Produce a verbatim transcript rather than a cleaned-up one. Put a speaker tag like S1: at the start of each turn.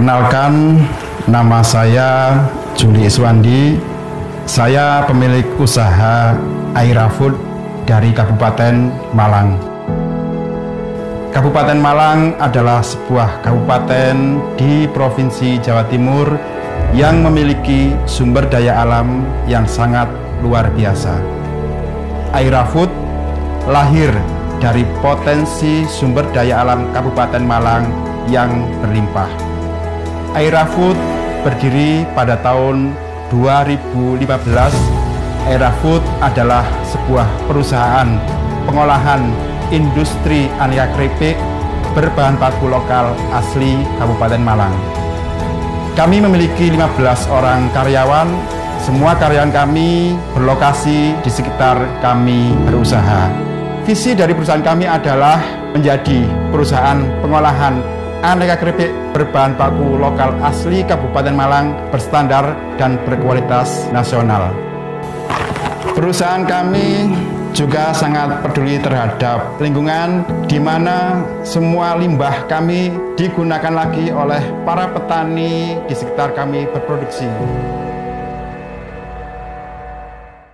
S1: Perkenalkan, nama saya Juli Iswandi. Saya pemilik usaha Aira Food dari Kabupaten Malang. Kabupaten Malang adalah sebuah kabupaten di Provinsi Jawa Timur yang memiliki sumber daya alam yang sangat luar biasa. Aira Food lahir dari potensi sumber daya alam Kabupaten Malang yang berlimpah. Aira Food berdiri pada tahun dua ribu lima belas. Aira Food adalah sebuah perusahaan pengolahan industri aneka keripik berbahan baku lokal asli Kabupaten Malang. Kami memiliki lima belas orang karyawan. Semua karyawan kami berlokasi di sekitar kami berusaha. Visi dari perusahaan kami adalah menjadi perusahaan pengolahan aneka keripik berbahan baku lokal asli Kabupaten Malang berstandar dan berkualitas nasional. Perusahaan kami juga sangat peduli terhadap lingkungan, di mana semua limbah kami digunakan lagi oleh para petani di sekitar kami berproduksi.